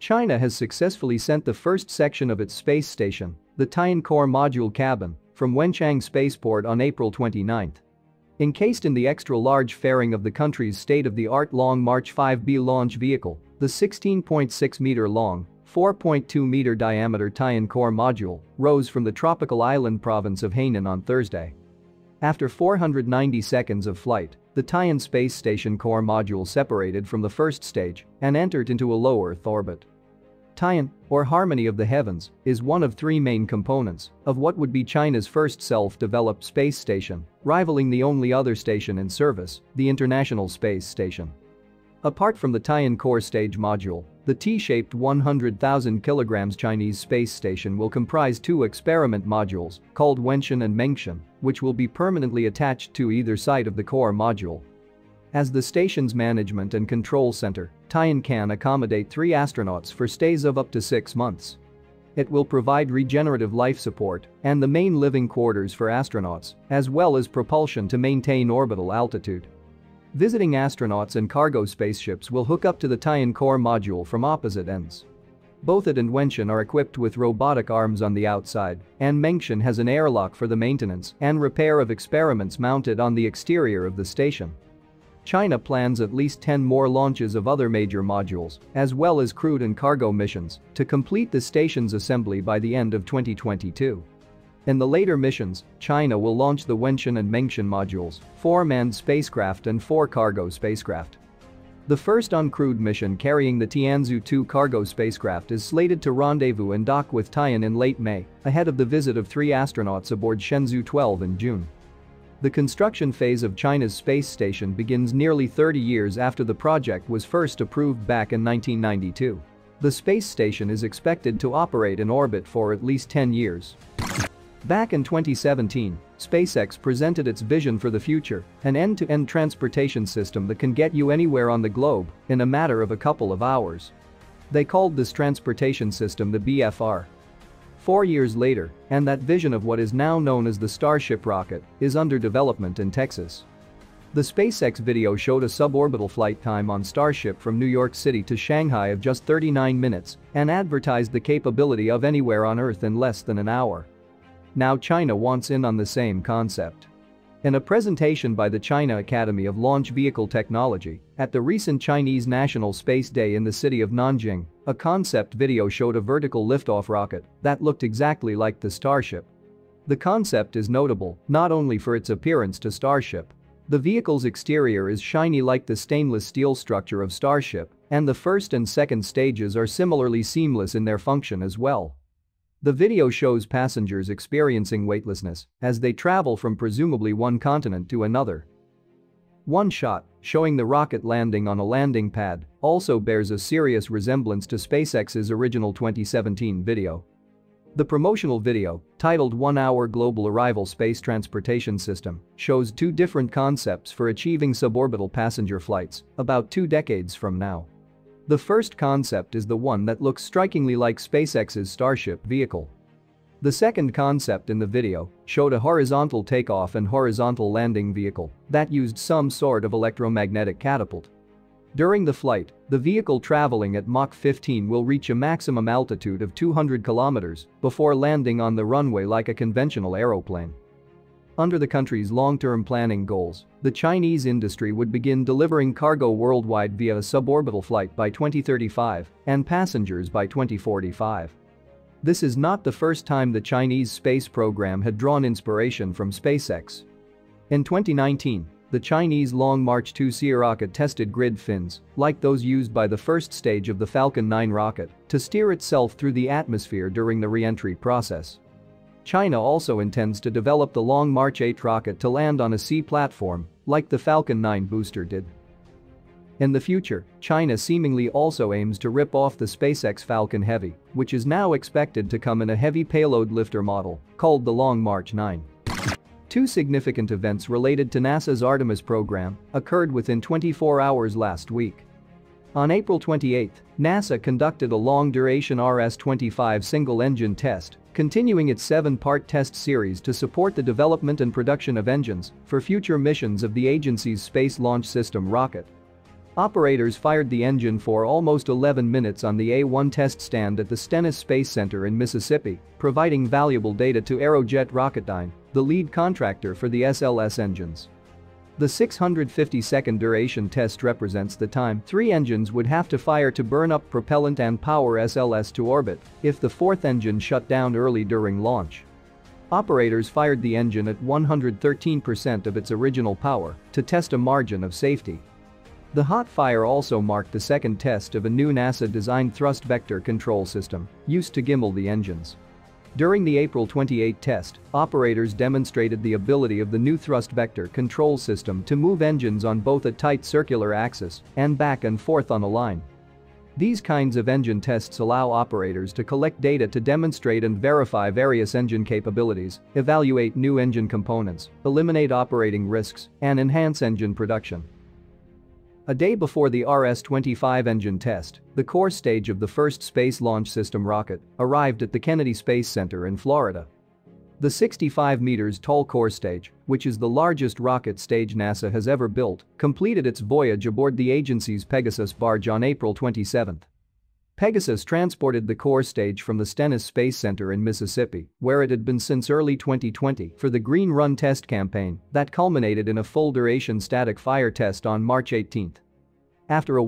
China has successfully sent the first section of its space station, the Tiancore Module Cabin, from Wenchang Spaceport on April 29. Encased in the extra-large fairing of the country's state-of-the-art Long March 5B launch vehicle, the 16.6-meter-long, 4.2-meter diameter Tiancore module rose from the tropical island province of Hainan on Thursday. After 490 seconds of flight, the Tian Space Station core module separated from the first stage and entered into a low Earth orbit. Tian, or Harmony of the Heavens, is one of three main components of what would be China's first self-developed space station, rivaling the only other station in service, the International Space Station. Apart from the Tian core stage module, the T-shaped 100,000 kilograms Chinese space station will comprise two experiment modules called Wenshan and Mengshan, which will be permanently attached to either side of the core module. As the station's management and control center, Tian can accommodate 3 astronauts for stays of up to 6 months. It will provide regenerative life support and the main living quarters for astronauts, as well as propulsion to maintain orbital altitude. Visiting astronauts and cargo spaceships will hook up to the Tian core module from opposite ends. Both it and Wenshan are equipped with robotic arms on the outside, and Mengshan has an airlock for the maintenance and repair of experiments mounted on the exterior of the station. China plans at least 10 more launches of other major modules, as well as crewed and cargo missions, to complete the station's assembly by the end of 2022. In the later missions, China will launch the Wenshan and Mengshan modules, 4 manned spacecraft and 4 cargo spacecraft. The first uncrewed mission carrying the Tianzhou-2 cargo spacecraft is slated to rendezvous and dock with Tian in late May, ahead of the visit of 3 astronauts aboard Shenzhou-12 in June. The construction phase of China's space station begins nearly 30 years after the project was first approved back in 1992. The space station is expected to operate in orbit for at least 10 years. Back in 2017, SpaceX presented its vision for the future, an end-to-end transportation system that can get you anywhere on the globe in a matter of a couple of hours. They called this transportation system the BFR. 4 years later, and that vision of what is now known as the Starship rocket is under development in Texas. The SpaceX video showed a suborbital flight time on Starship from New York City to Shanghai of just 39 minutes and advertised the capability of anywhere on Earth in less than an hour. Now China wants in on the same concept. In a presentation by the China Academy of Launch Vehicle Technology at the recent Chinese National Space Day in the city of Nanjing, a concept video showed a vertical liftoff rocket that looked exactly like the Starship. The concept is notable not only for its appearance to Starship. The vehicle's exterior is shiny like the stainless steel structure of Starship, and the first and second stages are similarly seamless in their function as well. The video shows passengers experiencing weightlessness as they travel from presumably one continent to another. One shot, showing the rocket landing on a landing pad, also bears a serious resemblance to SpaceX's original 2017 video. The promotional video, titled 1 Hour Global Arrival Space Transportation System, shows 2 different concepts for achieving suborbital passenger flights about 2 decades from now. The first concept is the one that looks strikingly like SpaceX's Starship vehicle. The second concept in the video showed a horizontal takeoff and horizontal landing vehicle that used some sort of electromagnetic catapult. During the flight, the vehicle traveling at Mach 15 will reach a maximum altitude of 200 kilometers before landing on the runway like a conventional aeroplane. Under the country's long-term planning goals, the Chinese industry would begin delivering cargo worldwide via a suborbital flight by 2035 and passengers by 2045. This is not the first time the Chinese space program had drawn inspiration from SpaceX. In 2019, the Chinese Long March 2 Sea rocket tested grid fins, like those used by the first stage of the Falcon 9 rocket, to steer itself through the atmosphere during the re-entry process. China also intends to develop the Long March 8 rocket to land on a sea platform, like the Falcon 9 booster did. In the future, China seemingly also aims to rip off the SpaceX Falcon Heavy, which is now expected to come in a heavy payload lifter model called the Long March 9. 2 significant events related to NASA's Artemis program occurred within 24 hours last week. On April 28, NASA conducted a long-duration RS-25 single-engine test, continuing its 7-part test series to support the development and production of engines for future missions of the agency's Space Launch System rocket. Operators fired the engine for almost 11 minutes on the A-1 test stand at the Stennis Space Center in Mississippi, providing valuable data to Aerojet Rocketdyne, the lead contractor for the SLS engines. The 650-second duration test represents the time 3 engines would have to fire to burn up propellant and power SLS to orbit if the 4th engine shut down early during launch. Operators fired the engine at 113% of its original power to test a margin of safety. The hot fire also marked the second test of a new NASA-designed thrust vector control system used to gimbal the engines. During the April 28 test, operators demonstrated the ability of the new thrust vector control system to move engines on both a tight circular axis and back and forth on a line. These kinds of engine tests allow operators to collect data to demonstrate and verify various engine capabilities, evaluate new engine components, eliminate operating risks, and enhance engine production. A day before the RS-25 engine test, the core stage of the first Space Launch System rocket arrived at the Kennedy Space Center in Florida. The 65 meters tall core stage, which is the largest rocket stage NASA has ever built, completed its voyage aboard the agency's Pegasus barge on April 27. Pegasus transported the core stage from the Stennis Space Center in Mississippi, where it had been since early 2020 for the Green Run test campaign that culminated in a full-duration static fire test on March 18. After a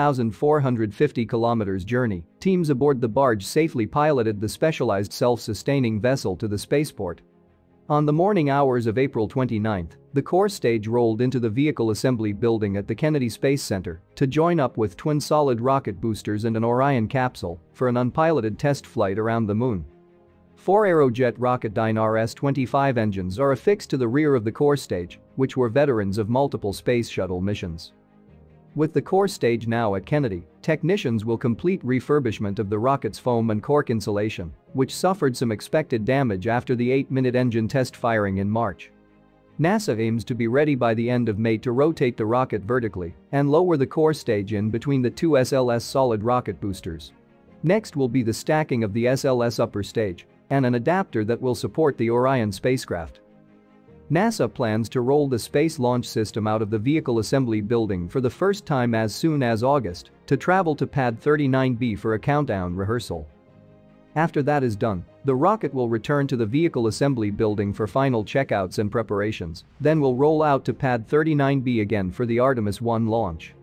1,450 kilometers journey, teams aboard the barge safely piloted the specialized self-sustaining vessel to the spaceport. On the morning hours of April 29, the core stage rolled into the vehicle assembly building at the Kennedy Space Center to join up with twin solid rocket boosters and an Orion capsule for an unpiloted test flight around the moon. 4 Aerojet Rocketdyne RS-25 engines are affixed to the rear of the core stage, which were veterans of multiple space shuttle missions. With the core stage now at Kennedy, technicians will complete refurbishment of the rocket's foam and cork insulation, which suffered some expected damage after the 8-minute engine test firing in March. NASA aims to be ready by the end of May to rotate the rocket vertically and lower the core stage in between the 2 SLS solid rocket boosters. Next will be the stacking of the SLS upper stage and an adapter that will support the Orion spacecraft. NASA plans to roll the Space Launch System out of the vehicle assembly building for the first time as soon as August to travel to Pad 39B for a countdown rehearsal. After that is done, the rocket will return to the vehicle assembly building for final checkouts and preparations, then will roll out to Pad 39B again for the Artemis 1 launch.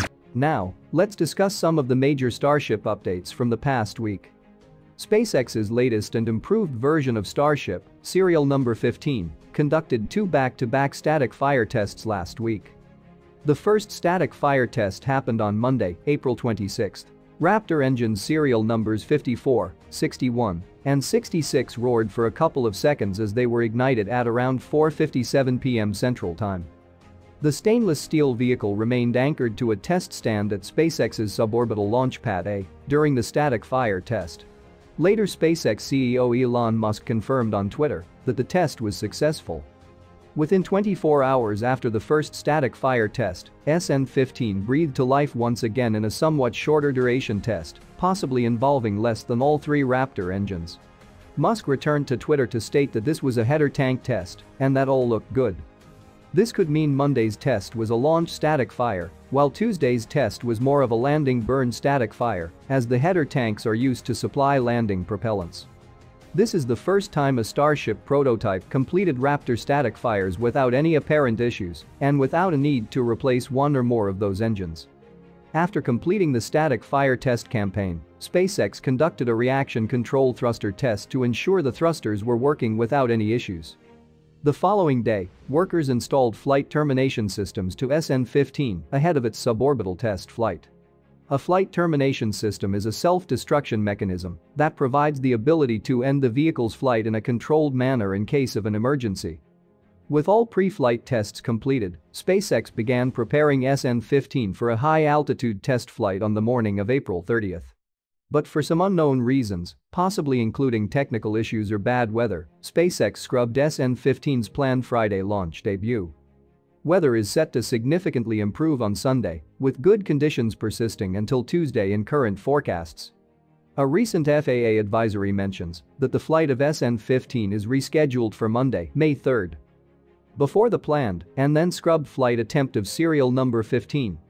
Now, let's discuss some of the major Starship updates from the past week. SpaceX's latest and improved version of Starship, serial number 15, conducted 2 back-to-back static fire tests last week. The first static fire test happened on Monday, April 26. Raptor engines serial numbers 54, 61, and 66 roared for a couple of seconds as they were ignited at around 4:57 p.m. Central Time. The stainless steel vehicle remained anchored to a test stand at SpaceX's suborbital launch pad A during the static fire test. Later, SpaceX CEO Elon Musk confirmed on Twitter that the test was successful. Within 24 hours after the first static fire test, SN-15 breathed to life once again in a somewhat shorter duration test, possibly involving less than all 3 Raptor engines. Musk returned to Twitter to state that this was a header tank test and that all looked good. This could mean Monday's test was a launch static fire, while Tuesday's test was more of a landing burn static fire, as the header tanks are used to supply landing propellants. This is the first time a Starship prototype completed Raptor static fires without any apparent issues and without a need to replace one or more of those engines. After completing the static fire test campaign, SpaceX conducted a reaction control thruster test to ensure the thrusters were working without any issues. The following day, workers installed flight termination systems to SN-15 ahead of its suborbital test flight. A flight termination system is a self-destruction mechanism that provides the ability to end the vehicle's flight in a controlled manner in case of an emergency. With all pre-flight tests completed, SpaceX began preparing SN-15 for a high-altitude test flight on the morning of April 30. But for some unknown reasons, possibly including technical issues or bad weather, SpaceX scrubbed SN-15's planned Friday launch debut. Weather is set to significantly improve on Sunday, with good conditions persisting until Tuesday in current forecasts. A recent FAA advisory mentions that the flight of SN-15 is rescheduled for Monday, May 3. Before the planned and then scrubbed flight attempt of serial number 15,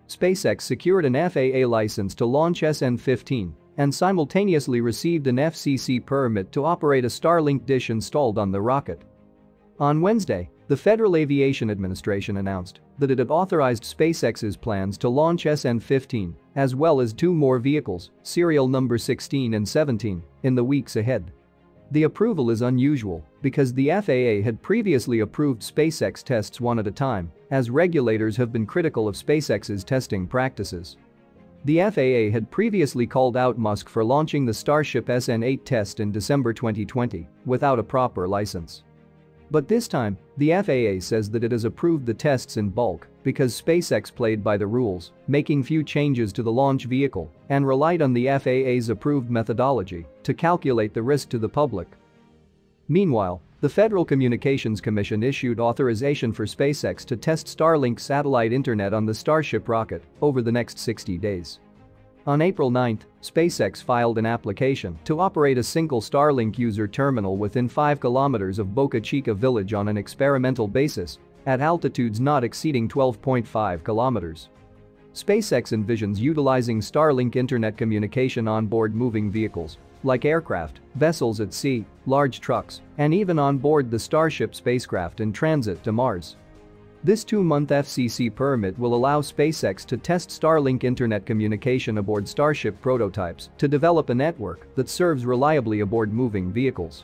SpaceX secured an FAA license to launch SN-15 and simultaneously received an FCC permit to operate a Starlink dish installed on the rocket. On Wednesday, the Federal Aviation Administration announced that it had authorized SpaceX's plans to launch SN-15, as well as 2 more vehicles, serial number 16 and 17, in the weeks ahead. The approval is unusual because the FAA had previously approved SpaceX tests one at a time, as regulators have been critical of SpaceX's testing practices. The FAA had previously called out Musk for launching the Starship SN-8 test in December 2020 without a proper license. But this time, the FAA says that it has approved the tests in bulk because SpaceX played by the rules, making few changes to the launch vehicle and relied on the FAA's approved methodology to calculate the risk to the public. Meanwhile, the Federal Communications Commission issued authorization for SpaceX to test Starlink satellite internet on the Starship rocket over the next 60 days. On April 9, SpaceX filed an application to operate a single Starlink user terminal within 5 kilometers of Boca Chica village on an experimental basis at altitudes not exceeding 12.5 kilometers. SpaceX envisions utilizing Starlink internet communication on board moving vehicles like aircraft, vessels at sea, large trucks, and even on board the Starship spacecraft in transit to Mars. This 2-month FCC permit will allow SpaceX to test Starlink internet communication aboard Starship prototypes to develop a network that serves reliably aboard moving vehicles.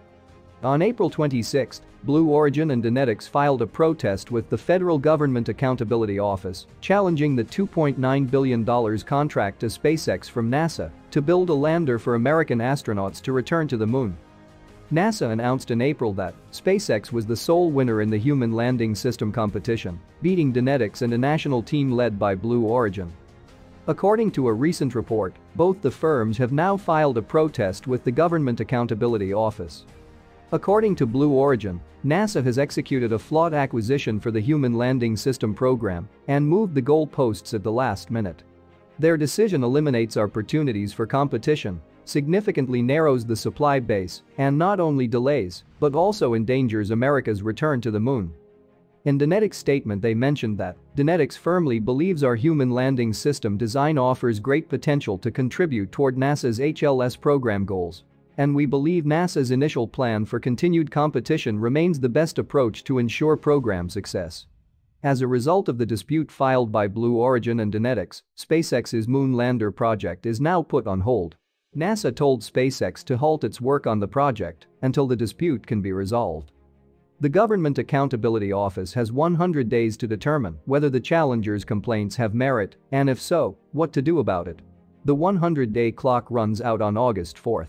On April 26, Blue Origin and Dynetics filed a protest with the Federal Government Accountability Office, challenging the $2.9 billion contract to SpaceX from NASA to build a lander for American astronauts to return to the moon. NASA announced in April that SpaceX was the sole winner in the Human Landing System competition, beating Dynetics and a national team led by Blue Origin. According to a recent report, both the firms have now filed a protest with the Government Accountability Office. According to Blue Origin, NASA has executed a flawed acquisition for the Human Landing System program and moved the goalposts at the last minute. Their decision eliminates opportunities for competition, significantly narrows the supply base, and not only delays, but also endangers America's return to the moon. In Dynetics' statement they mentioned that Dynetics firmly believes our Human Landing System design offers great potential to contribute toward NASA's HLS program goals. And we believe NASA's initial plan for continued competition remains the best approach to ensure program success. As a result of the dispute filed by Blue Origin and Dynetics, SpaceX's Moon Lander project is now put on hold. NASA told SpaceX to halt its work on the project until the dispute can be resolved. The Government Accountability Office has 100 days to determine whether the challengers' complaints have merit, and if so, what to do about it. The 100-day clock runs out on August 4.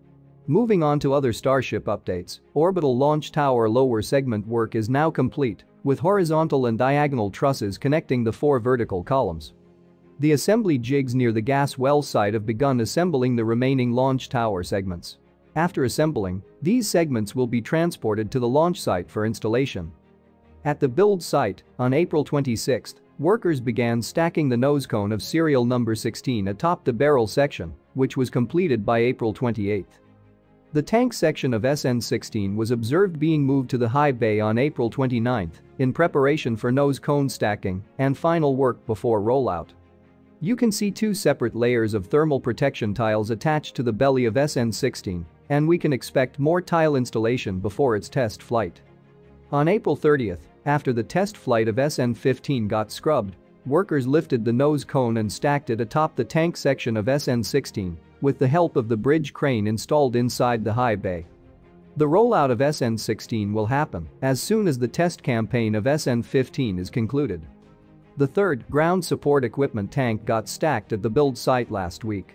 Moving on to other Starship updates, orbital launch tower lower segment work is now complete, with horizontal and diagonal trusses connecting the 4 vertical columns. The assembly jigs near the gas well site have begun assembling the remaining launch tower segments. After assembling, these segments will be transported to the launch site for installation. At the build site, on April 26, workers began stacking the nose cone of serial number 16 atop the barrel section, which was completed by April 28. The tank section of SN-16 was observed being moved to the high bay on April 29 in preparation for nose cone stacking and final work before rollout. You can see 2 separate layers of thermal protection tiles attached to the belly of SN-16, and we can expect more tile installation before its test flight. On April 30, after the test flight of SN-15 got scrubbed, workers lifted the nose cone and stacked it atop the tank section of SN-16 with the help of the bridge crane installed inside the high bay. The rollout of SN-16 will happen as soon as the test campaign of SN-15 is concluded. The third ground support equipment tank got stacked at the build site last week.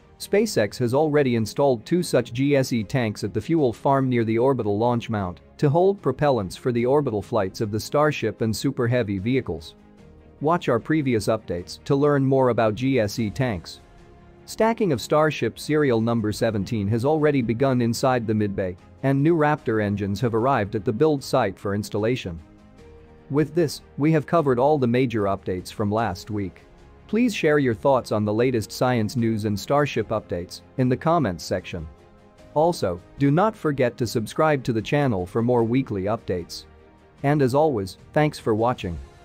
SpaceX has already installed 2 such GSE tanks at the fuel farm near the orbital launch mount to hold propellants for the orbital flights of the Starship and Super Heavy vehicles. Watch our previous updates to learn more about GSE tanks. Stacking of Starship serial number 17 has already begun inside the midbay, and new Raptor engines have arrived at the build site for installation. With this, we have covered all the major updates from last week. Please share your thoughts on the latest science news and Starship updates in the comments section. Also, do not forget to subscribe to the channel for more weekly updates. And as always, thanks for watching.